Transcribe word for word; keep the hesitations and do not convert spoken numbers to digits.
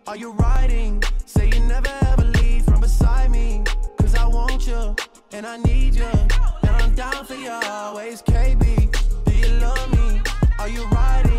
Are you riding? Say you never ever leave from beside me. Cause I want you, and I need you, and I'm down for you always, K B. Do you love me? Are you riding?